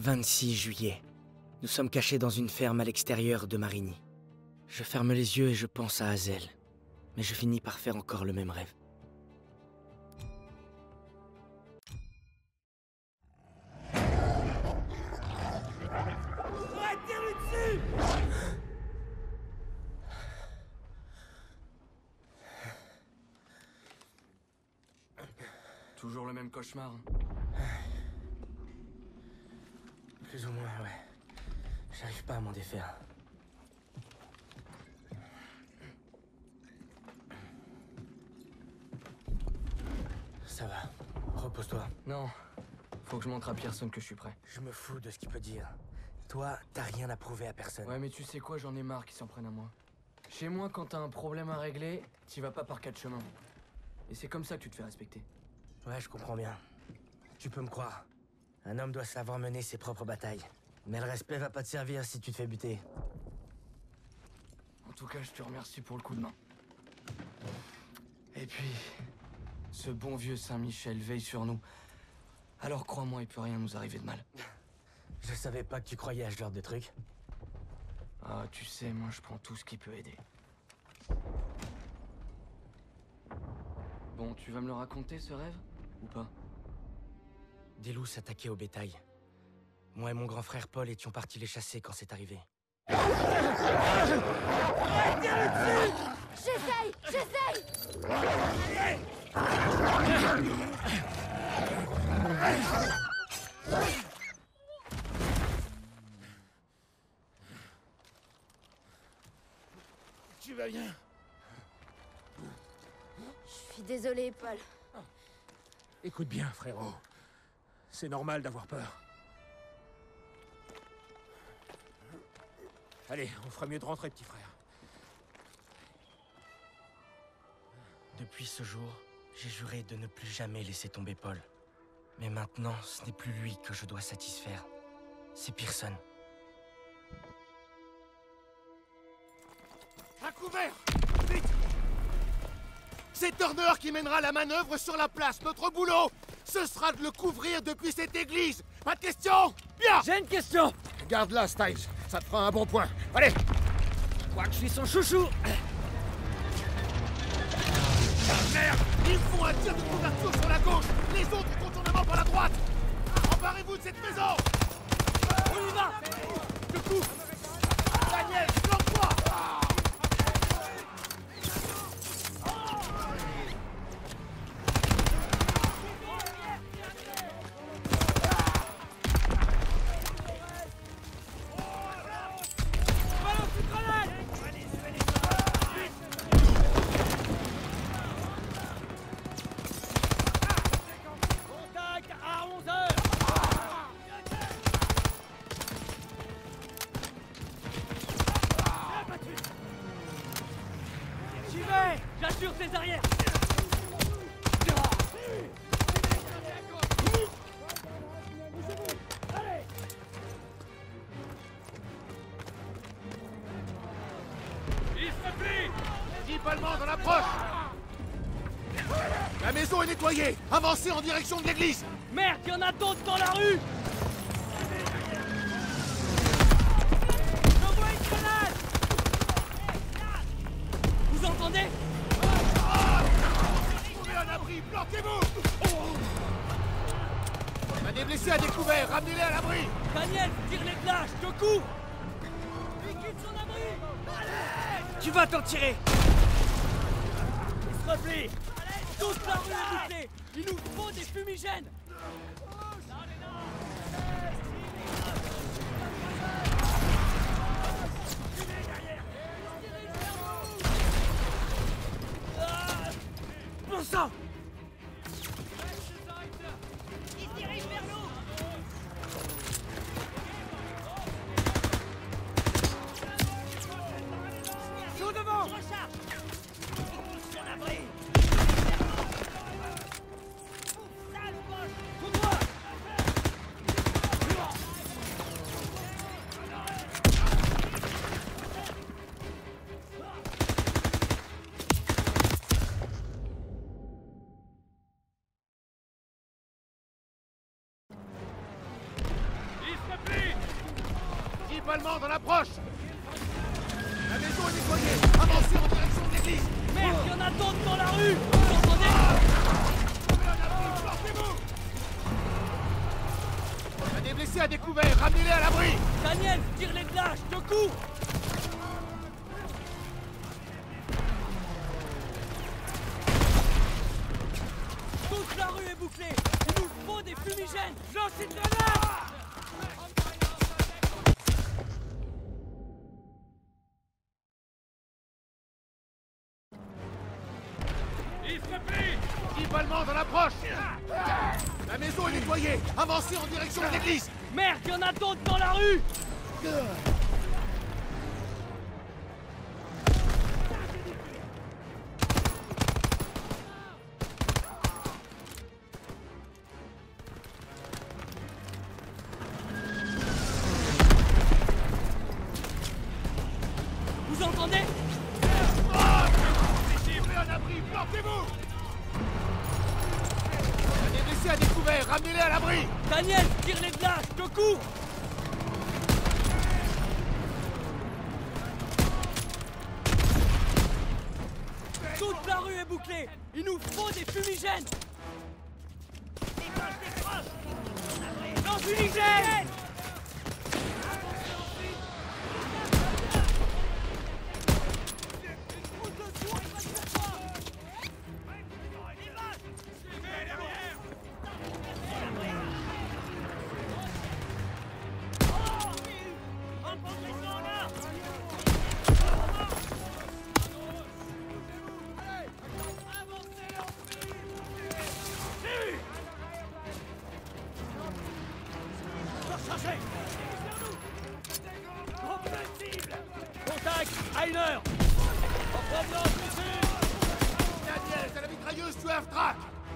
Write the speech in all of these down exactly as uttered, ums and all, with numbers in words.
vingt-six juillet. Nous sommes cachés dans une ferme à l'extérieur de Marigny. Je ferme les yeux et je pense à Hazel. Mais je finis par faire encore le même rêve. Toujours le même cauchemar. Plus ou moins, ouais. J'arrive pas à m'en défaire. Ça va. Repose-toi. Non. Faut que je montre à Pearson que je suis prêt. Je me fous de ce qu'il peut dire. Toi, t'as rien à prouver à personne. Ouais, mais tu sais quoi, j'en ai marre qu'ils s'en prennent à moi. Chez moi, quand t'as un problème à régler, t'y vas pas par quatre chemins. Et c'est comme ça que tu te fais respecter. Ouais, je comprends bien. Tu peux me croire. Un homme doit savoir mener ses propres batailles. Mais le respect va pas te servir si tu te fais buter. En tout cas, je te remercie pour le coup de main. Et puis, ce bon vieux Saint-Michel veille sur nous. Alors crois-moi, il peut rien nous arriver de mal. Je savais pas que tu croyais à ce genre de truc. Ah, tu sais, moi je prends tout ce qui peut aider. Bon, tu vas me le raconter, ce rêve? Ou pas? Des loups s'attaquaient au bétail. Moi et mon grand frère Paul étions partis les chasser quand c'est arrivé. J'essaye, j'essaye. Tu vas bien? Je suis désolée, Paul. Écoute bien, frérot. C'est normal d'avoir peur. Allez, on fera mieux de rentrer, petit frère. Depuis ce jour, j'ai juré de ne plus jamais laisser tomber Paul. Mais maintenant, ce n'est plus lui que je dois satisfaire. C'est Pearson. À couvert! Vite! C'est Turner qui mènera la manœuvre sur la place. Notre boulot, ce sera de le couvrir depuis cette église. Pas de question? Bien! J'ai une question! Garde-la, Styles. Ça te fera un bon point. Allez! Je crois que je suis son chouchou! Merde! Ils font un tir de couverture sur la gauche. Les autres contournements par la droite. Emparez-vous de cette maison! On y va! Le coup! Daniel, flanque-toi! J'assure ses arrières! Il se plie! Jeep allemand en approche! La maison est nettoyée! Avancez en direction de l'église! Merde, il y en a d'autres dans la rue! J'envoie une grenade! Vous entendez? Trouvez un abri! Plantez-vous! On a des blessés à découvert! Ramenez-les à l'abri! Daniel, tire les flashs, je te couvre! Il quitte son abri! Allez! Tu vas t'en tirer! Il se replie! Toute la rue est bouclée! Il nous faut des fumigènes! Bon sang! Il se dirige vers nous. Tout devant! Je recharge. Son abri. Sale poche. Pour moi! Emballement dans l'approche. La maison est nettoyée. Avancez en direction de l'église. Merde, il y en a d'autres dans la rue. Vous entendez? Portez-vous. Il y a des blessés à découvert. Ramenez-les à l'abri. Daniel, tire-les de là, je te cours. Toute la rue est bouclée. Il nous faut des fumigènes. Lance une grenade. Emballement dans l'approche. La maison est nettoyée. Avancez en direction de l'église. Merde, il y en a d'autres dans la rue. Vous entendez? Ouvrez un abri. Portez-vous. Il y a des blessés à découvert. Ramenez-les à l'abri. Daniel, tire-les de là, je te cours. Toute la rue est bouclée. Il nous faut des fumigènes. Non, fumigène. Contact, Heiner. En provenance du sud. Daniel, t'as la mitrailleuse, tu as un track.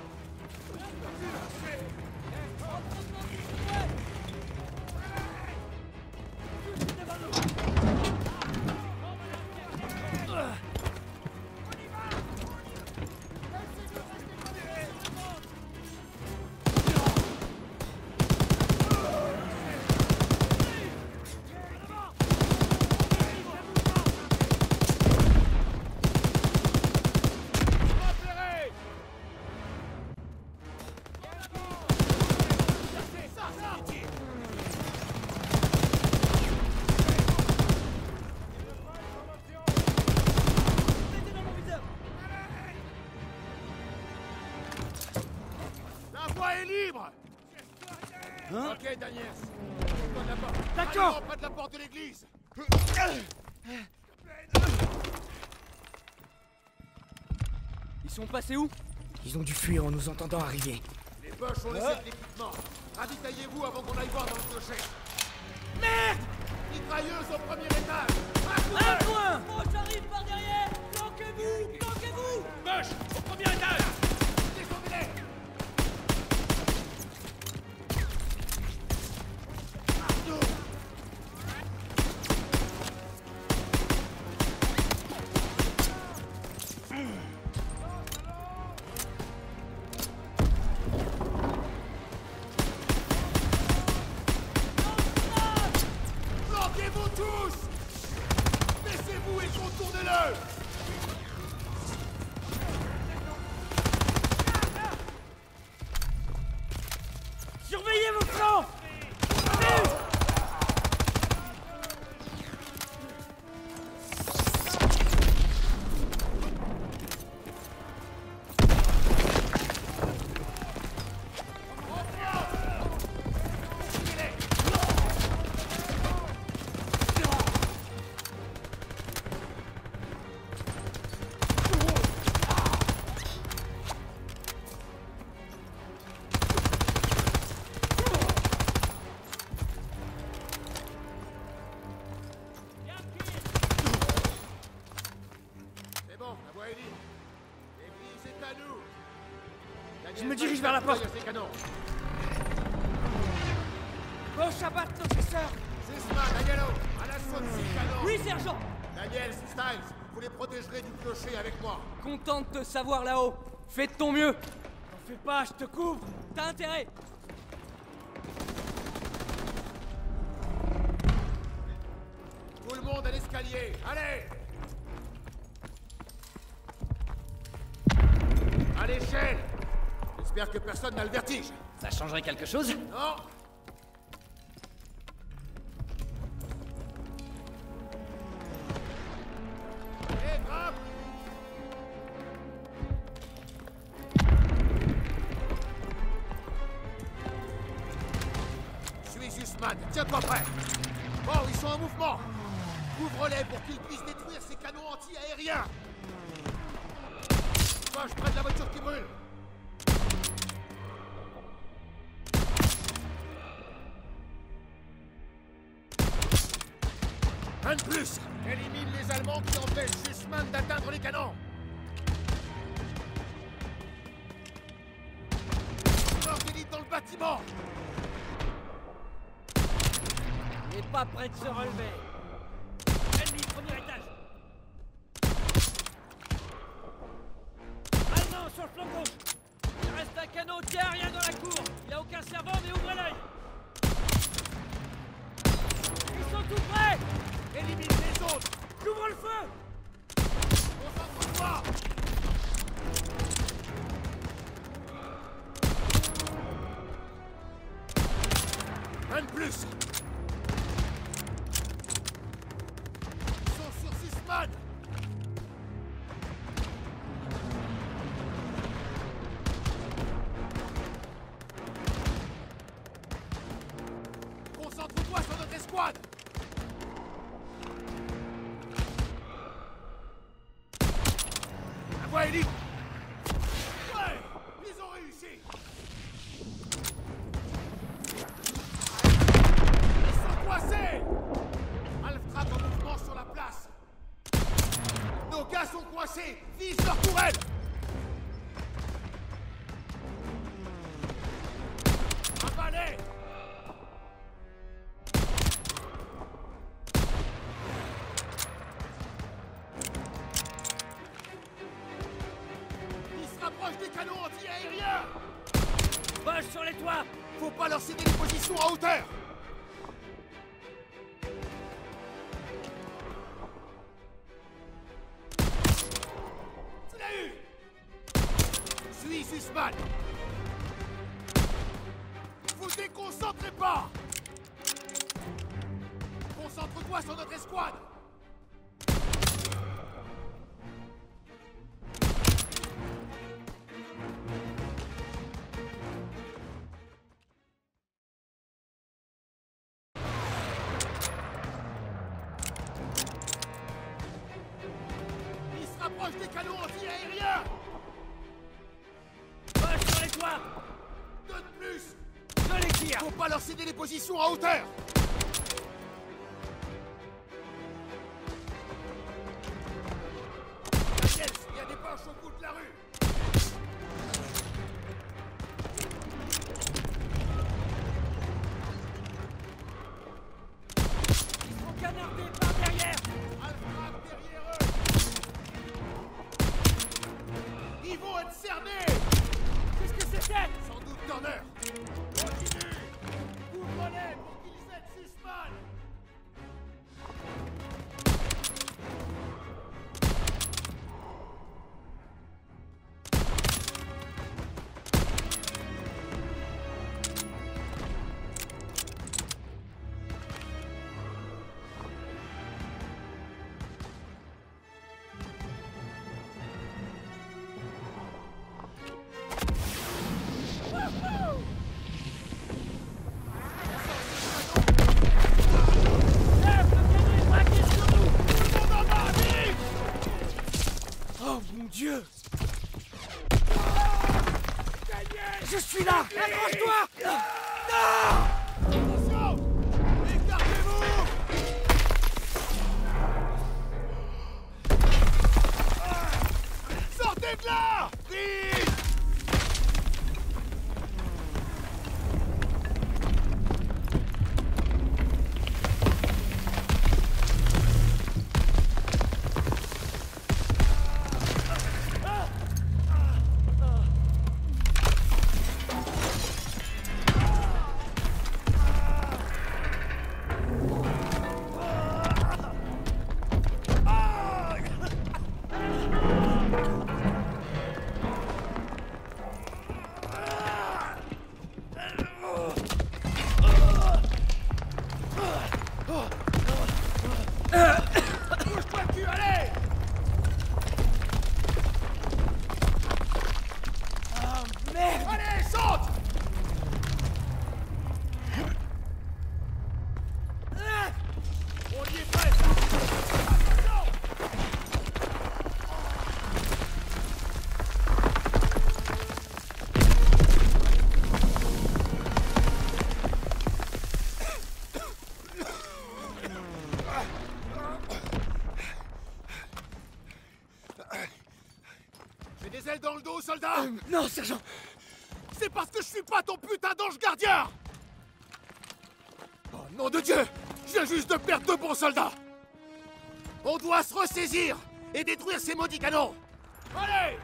Libre. Hein? Ok, Daniel. D'accord. Pas de la porte de l'église. Ils sont passés où? Ils ont dû fuir en nous entendant arriver. Les Boches ont laissé de l'équipement. Ravitaillez-vous avant qu'on aille voir dans le clocher. Merde! Mitrailleuse au premier étage. Un point! Oh, j'arrive par derrière! Planquez-vous! Planquez-vous! Boche, au premier étage. Descendez-les. Bloquez-vous tous! Laissez-vous et contournez-le! Surveillez vos flancs! Je me dirige vers la porte. Gauche à battre nos chasseurs. Sisma, Danielo, à l'assaut de ces canons. Oui, sergent. Daniel, Styles, vous les protégerez du clocher avec moi. Content de te savoir là-haut. Fais de ton mieux. T'en fais pas, je te couvre. T'as intérêt. d'un escalier. Allez! À l'échelle! J'espère que personne n'a le vertige. Ça changerait quelque chose? Non? Hé, grimpe! Je suis Sussman, tiens-toi prêt! Bon, ils sont en mouvement! Couvre-les pour qu'ils puissent détruire ces canons anti-aériens! Moi, je prends la voiture qui brûle! Un de plus! Élimine les Allemands qui empêchent Sussman d'atteindre les canons! Mort d'élite dans le bâtiment! Il est pas prêt de se relever. Ennemi, premier étage. Allemand sur le flanc gauche. Il reste un canon anti-aérien dans la cour. Il a aucun servant, mais ouvrez l'œil. Ils sont tout prêts. Élimine les autres! J'ouvre le feu. Concentre-toi! Un de plus! Ils sont sur Sussman! Concentre-toi sur notre escouade! La voie est libre! Ouais! Ils ont réussi! Ils sont coincés! Alftrap en mouvement sur la place! Nos gars sont coincés! Vise leur tourelle! Un balai! Approche des canons anti-aériens! Boche sur les toits. Faut pas leur céder les positions à hauteur! Tu l'as eu! Suis Sussman! Vous déconcentrez pas! Concentre-toi sur notre escouade! Approche des canons anti-aériens! Boche sur les toits. Deux de plus! Je les tire. Faut pas leur céder les positions à hauteur! Daniels, il y a des poches au bout de la rue! Ils sont canardés par derrière. Alfred derrière eux! Ils vont être cernés! Qu'est-ce que c'était? Sans doute Turner! Continue! Couvre-les pour qu'ils aident Sussman! Bouge-toi le cul, allez! Oh merde! Allez, saute! On y est presque! Attention! J'ai des ailes dans le dos, soldat! Non, sergent! C'est parce que je suis pas ton putain d'ange gardien! Oh nom de Dieu! Je viens juste de perdre deux bons soldats! On doit se ressaisir et détruire ces maudits canons! Allez!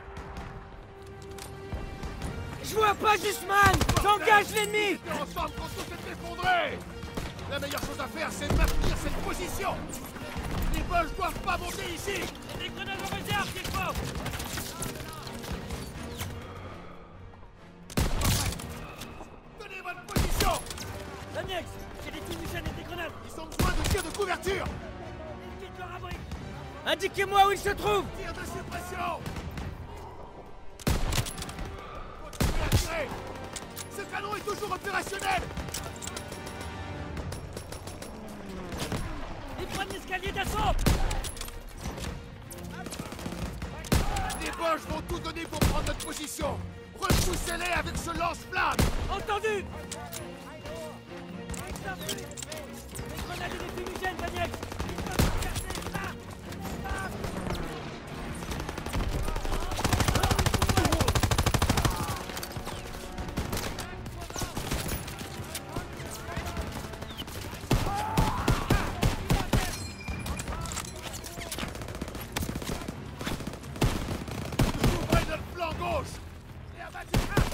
Je vois pas Gusman! J'engage l'ennemi! On est ensemble quand tout s'est effondré! La meilleure chose à faire, c'est de maintenir cette position! Les Boches doivent pas monter ici! Des grenades en réserve, s'il faut! Tenez votre position! Daniel, j'ai des fumigènes et des grenades! Ils ont besoin de tirs de couverture! Quitte leur abri! Indiquez-moi où ils se trouvent! Tir de suppression! Continuez à tirer! Ce canon est toujours opérationnel! Ils prennent l'escalier d'assaut! Les Boches vont tout donner pour prendre notre position! Repoussez-les avec ce lance-flamme! Entendu! Des grenades et des fumigènes, Daniel! Ils peuvent pas percer! Là! Là! Ouvrez notre flanc gauche! Et abattez un!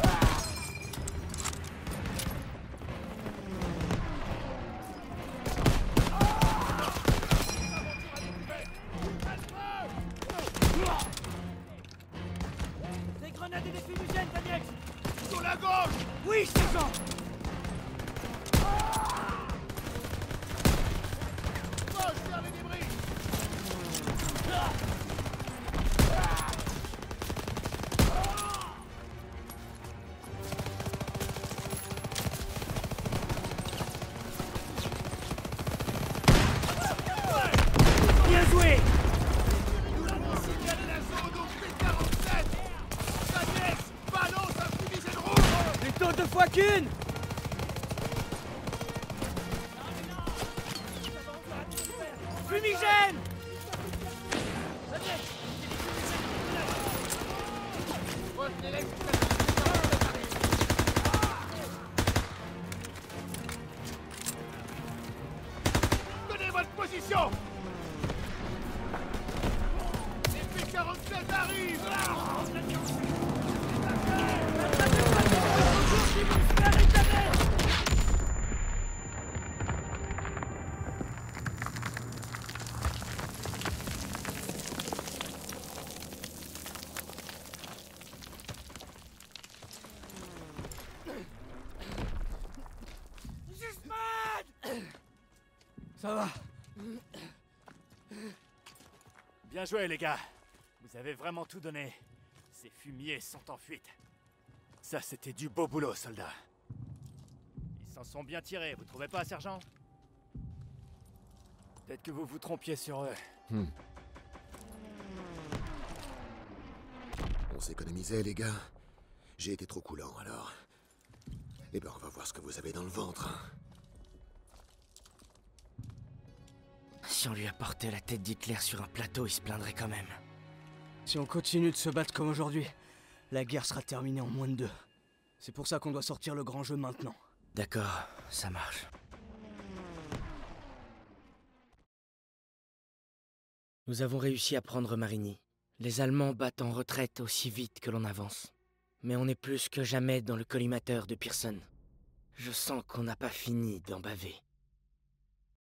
Des grenades et des fumigènes, Daniel! Sur la gauche! Oui, sergent! Gauche vers les débris! Bien joué! Nous avons signalé la zone au P quarante-sept! Daniel, balance un fumigène rouge! Plutôt deux fois qu'une! Fumigène! Retenez-les! Tenez votre position! Les P quarante-sept arrivent! Ça va. Bien joué, les gars. Vous avez vraiment tout donné. Ces fumiers sont en fuite. Ça, c'était du beau boulot, soldats. Ils s'en sont bien tirés, vous trouvez pas, sergent? Peut-être que vous vous trompiez sur eux. Hmm. On s'économisait, les gars. J'ai été trop coulant, alors. Eh ben, on va voir ce que vous avez dans le ventre, hein. Si on lui apportait la tête d'Hitler sur un plateau, il se plaindrait quand même. Si on continue de se battre comme aujourd'hui, la guerre sera terminée en moins de deux. C'est pour ça qu'on doit sortir le grand jeu maintenant. D'accord, ça marche. Nous avons réussi à prendre Marigny. Les Allemands battent en retraite aussi vite que l'on avance. Mais on est plus que jamais dans le collimateur de Pearson. Je sens qu'on n'a pas fini d'en baver.